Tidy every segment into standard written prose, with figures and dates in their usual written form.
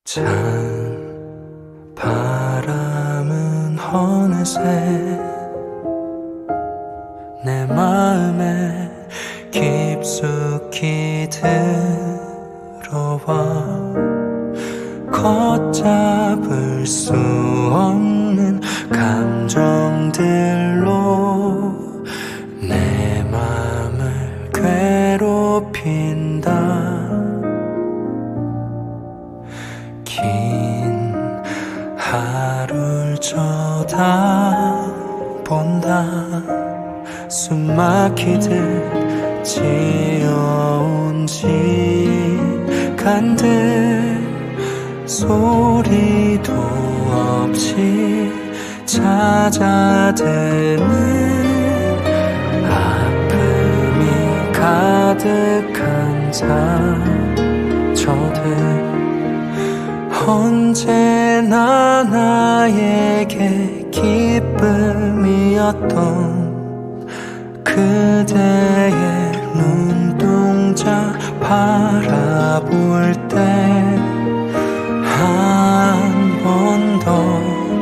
찬 바람은 어느새 내 마음에 깊숙이 들어와 걷잡을 수 없는 감정들로 내 맘을 괴롭힌다. 긴 하루를 쳐다본다. 숨막히듯 지어온 시간들 소리도 없이 찾아드는 아픔이 가득한 상처들 언제나 나에게 기쁨이었던 그대의 눈동자 바라볼 때 한 번 더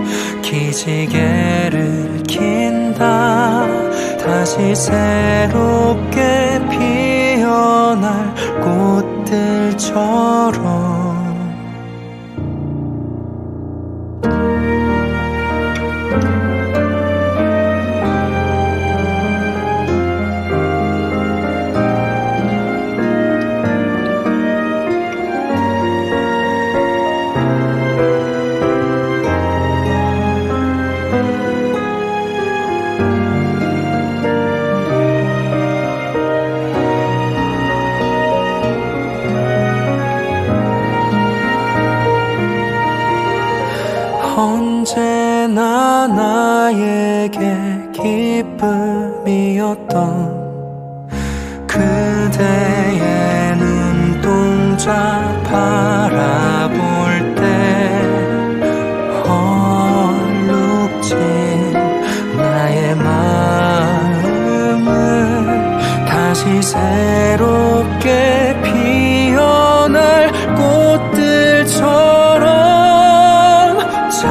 기지개를 킨다. 다시 새롭게 피어날 꽃들처럼 언제나 나에게 기쁨이었던 그대의 눈동자 바라볼 때 얼룩진 나의 마음을 다시 새롭게 피어날 꽃들처럼 찬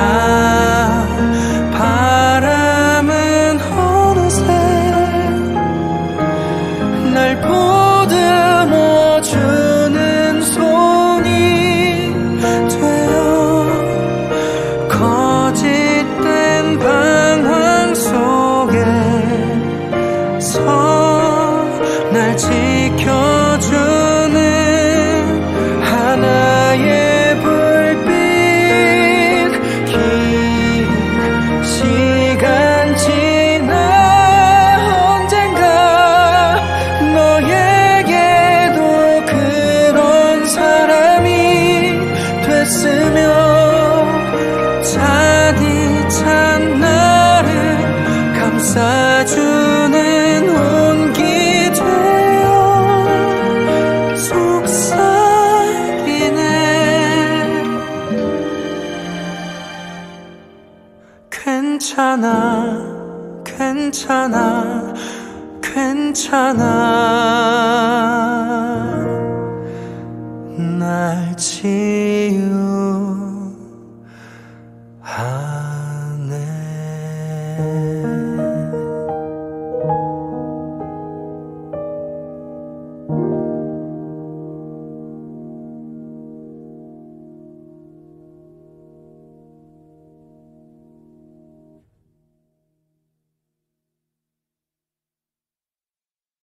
바람은 어느새 날 보듬어주는 손이 되어 거짓된 방황 속에서 날 지켜주는 하나의 잔이 찬 나를 감싸주는 온기 되어 속삭이네. 괜찮아 괜찮아 괜찮아 날 지우